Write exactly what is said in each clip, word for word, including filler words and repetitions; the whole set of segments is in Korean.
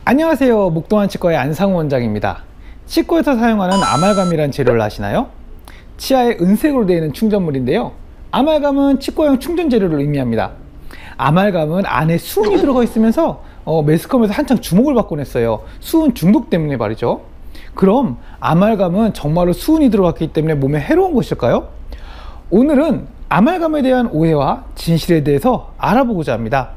안녕하세요. 목동한 치과의 안상우 원장입니다. 치과에서 사용하는 아말감이란 재료를 아시나요? 치아에 은색으로 되어 있는 충전물인데요, 아말감은 치과용 충전 재료를 의미합니다. 아말감은 안에 수은이 들어가 있으면서 어, 매스컴에서 한창 주목을 받곤 했어요. 수은 중독 때문에 말이죠. 그럼 아말감은 정말로 수은이 들어갔기 때문에 몸에 해로운 것일까요? 오늘은 아말감에 대한 오해와 진실에 대해서 알아보고자 합니다.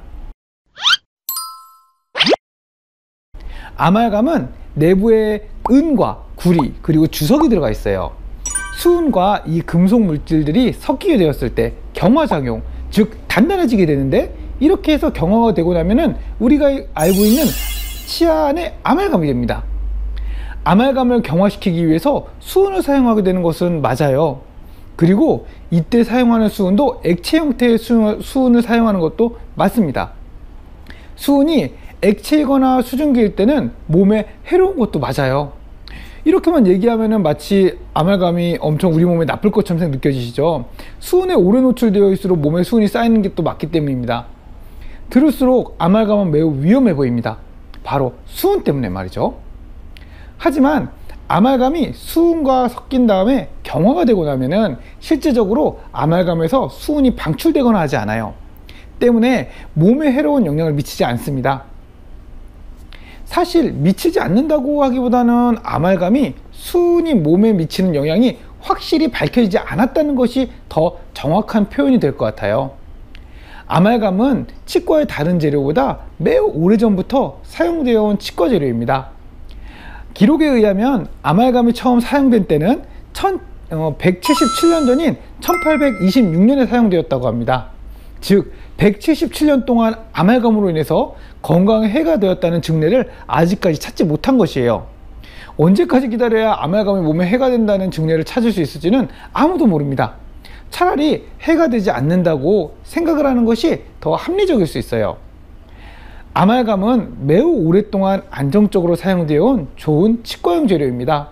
아말감은 내부에 은과 구리 그리고 주석이 들어가 있어요. 수은과 이 금속 물질들이 섞이게 되었을 때 경화작용, 즉 단단해지게 되는데, 이렇게 해서 경화가 되고 나면은 우리가 알고 있는 치아 안에 아말감이 됩니다. 아말감을 경화시키기 위해서 수은을 사용하게 되는 것은 맞아요. 그리고 이때 사용하는 수은도 액체 형태의 수은을 사용하는 것도 맞습니다. 수은이 액체이거나 수증기일 때는 몸에 해로운 것도 맞아요. 이렇게만 얘기하면은 마치 아말감이 엄청 우리 몸에 나쁠 것처럼 느껴지시죠? 수은에 오래 노출되어 있을수록 몸에 수은이 쌓이는 게 또 맞기 때문입니다. 들을수록 아말감은 매우 위험해 보입니다. 바로 수은 때문에 말이죠. 하지만 아말감이 수은과 섞인 다음에 경화가 되고 나면은 실제적으로 아말감에서 수은이 방출되거나 하지 않아요. 때문에 몸에 해로운 영향을 미치지 않습니다. 사실 미치지 않는다고 하기보다는 아말감이 수은이 몸에 미치는 영향이 확실히 밝혀지지 않았다는 것이 더 정확한 표현이 될 것 같아요. 아말감은 치과의 다른 재료보다 매우 오래전부터 사용되어 온 치과 재료입니다. 기록에 의하면 아말감이 처음 사용된 때는 백칠십칠 년 전인 천팔백이십육 년에 사용되었다고 합니다. 즉 백칠십칠 년 동안 아말감으로 인해서 건강에 해가 되었다는 증례를 아직까지 찾지 못한 것이에요. 언제까지 기다려야 아말감이 몸에 해가 된다는 증례를 찾을 수 있을지는 아무도 모릅니다. 차라리 해가 되지 않는다고 생각을 하는 것이 더 합리적일 수 있어요. 아말감은 매우 오랫동안 안정적으로 사용되어 온 좋은 치과용 재료입니다.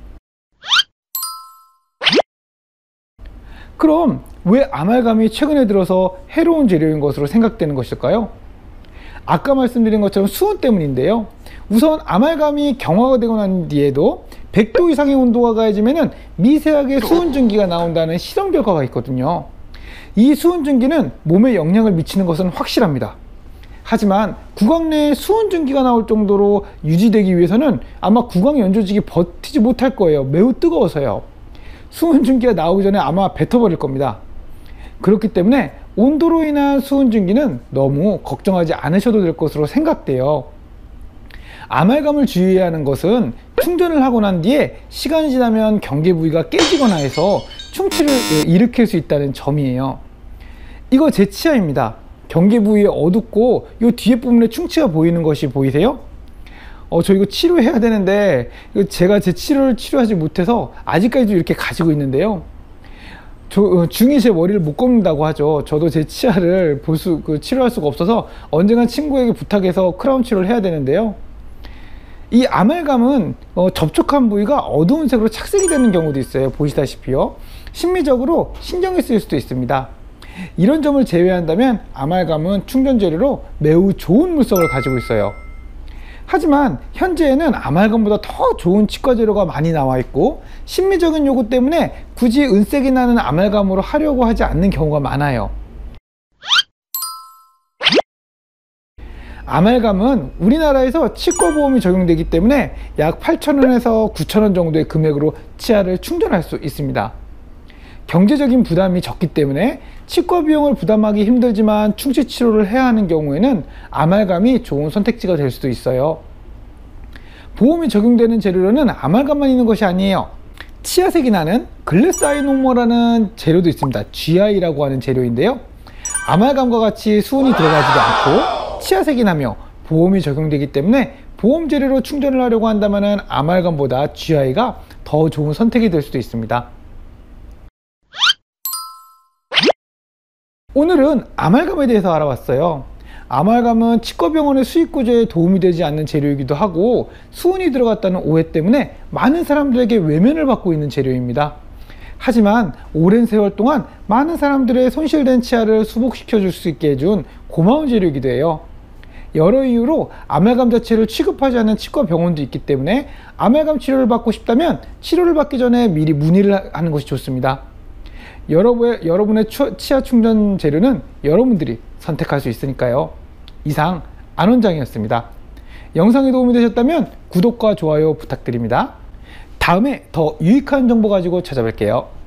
그럼 왜 아말감이 최근에 들어서 해로운 재료인 것으로 생각되는 것일까요? 아까 말씀드린 것처럼 수은 때문인데요, 우선 아말감이 경화가 되고 난 뒤에도 백 도 이상의 온도가 가해지면 미세하게 수은증기가 나온다는 실험 결과가 있거든요. 이 수은증기는 몸에 영향을 미치는 것은 확실합니다. 하지만 구강 내에 수은증기가 나올 정도로 유지되기 위해서는 아마 구강 연조직이 버티지 못할 거예요. 매우 뜨거워서요. 수은증기가 나오기 전에 아마 뱉어버릴 겁니다. 그렇기 때문에 온도로 인한 수은증기는 너무 걱정하지 않으셔도 될 것으로 생각돼요. 아말감을 주의해야 하는 것은 충전을 하고 난 뒤에 시간이 지나면 경계 부위가 깨지거나 해서 충치를 일으킬 수 있다는 점이에요. 이거 제 치아입니다. 경계 부위에 어둡고 이 뒤에 부분에 충치가 보이는 것이 보이세요? 어, 저 이거 치료해야 되는데 제가 제 치료를 치료하지 못해서 아직까지도 이렇게 가지고 있는데요. 저, 어, 중이 제 머리를 못 꺾는다고 하죠. 저도 제 치아를 볼 수, 그, 치료할 수가 없어서 언젠간 친구에게 부탁해서 크라운 치료를 해야 되는데요. 이 아말감은 어, 접촉한 부위가 어두운 색으로 착색이 되는 경우도 있어요. 보시다시피요. 심미적으로 신경이 쓰일 수도 있습니다. 이런 점을 제외한다면 아말감은 충전 재료로 매우 좋은 물성을 가지고 있어요. 하지만 현재에는 아말감보다 더 좋은 치과 재료가 많이 나와 있고, 심미적인 요구 때문에 굳이 은색이 나는 아말감으로 하려고 하지 않는 경우가 많아요. 아말감은 우리나라에서 치과보험이 적용되기 때문에 약 팔천 원에서 구천 원 정도의 금액으로 치아를 충전할 수 있습니다. 경제적인 부담이 적기 때문에 치과 비용을 부담하기 힘들지만 충치 치료를 해야 하는 경우에는 아말감이 좋은 선택지가 될 수도 있어요. 보험이 적용되는 재료로는 아말감만 있는 것이 아니에요. 치아색이 나는 글래사이노머라는 재료도 있습니다. 지아이라고 하는 재료인데요, 아말감과 같이 수은이 들어가지도 않고 치아색이 나며 보험이 적용되기 때문에 보험 재료로 충전을 하려고 한다면 아말감보다 지아이가 더 좋은 선택이 될 수도 있습니다. 오늘은 아말감에 대해서 알아봤어요. 아말감은 치과병원의 수익구조에 도움이 되지 않는 재료이기도 하고, 수은이 들어갔다는 오해 때문에 많은 사람들에게 외면을 받고 있는 재료입니다. 하지만 오랜 세월 동안 많은 사람들의 손실된 치아를 수복시켜 줄 수 있게 해준 고마운 재료이기도 해요. 여러 이유로 아말감 자체를 취급하지 않는 치과 병원도 있기 때문에 아말감 치료를 받고 싶다면 치료를 받기 전에 미리 문의를 하는 것이 좋습니다. 여러분의, 여러분의 치아 충전 재료는 여러분들이 선택할 수 있으니까요. 이상 안 원장이었습니다. 영상이 도움이 되셨다면 구독과 좋아요 부탁드립니다. 다음에 더 유익한 정보 가지고 찾아뵐게요.